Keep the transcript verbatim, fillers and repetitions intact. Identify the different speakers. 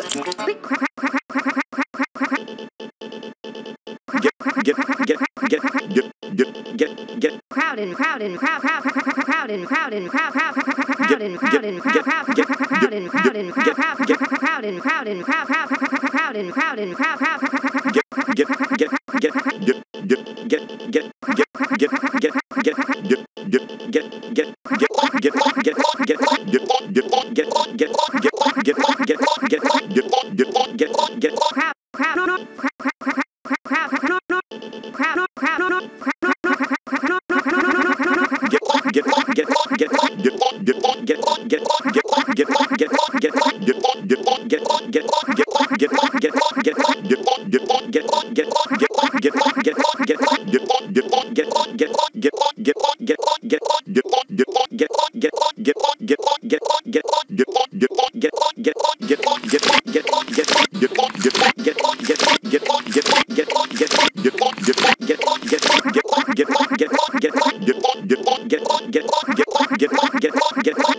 Speaker 1: Crowd in, crowd in, crowd, crowd, crowd in, crowd in, crowd, crowd, crowd in, crowd in, crowd, crowd, crowd in, crowd in, crowd, crowd, crowd in, crowd in, crowd, crowd, crowd in, crowd in, crowd, crowd, get